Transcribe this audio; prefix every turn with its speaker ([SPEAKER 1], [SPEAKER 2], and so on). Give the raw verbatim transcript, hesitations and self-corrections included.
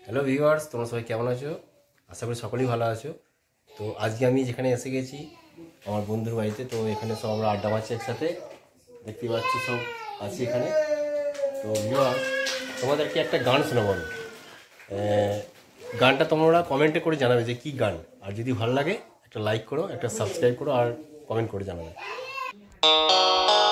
[SPEAKER 1] Hello viewers, তোমরা সবাই কেমন আছো? আশা করি সকলেই ভালো আছো। তো আজকে আমি যেখানে এসে গেছি আমার বন্ধুর বাড়িতে, তো এখানে সব আমরা আড্ডা মারছি একসাথে, দেখতে পাচ্ছি সব আছি এখানে। তো ভিউয়ার্স, তোমাদেরকে একটা গান শোনাবো আমি। গানটা তোমরা কমেন্টে করে জানাবে যে কী গান, আর যদি ভালো লাগে একটা লাইক করো, একটা সাবস্ক্রাইব করো আর কমেন্ট করে জানাবে।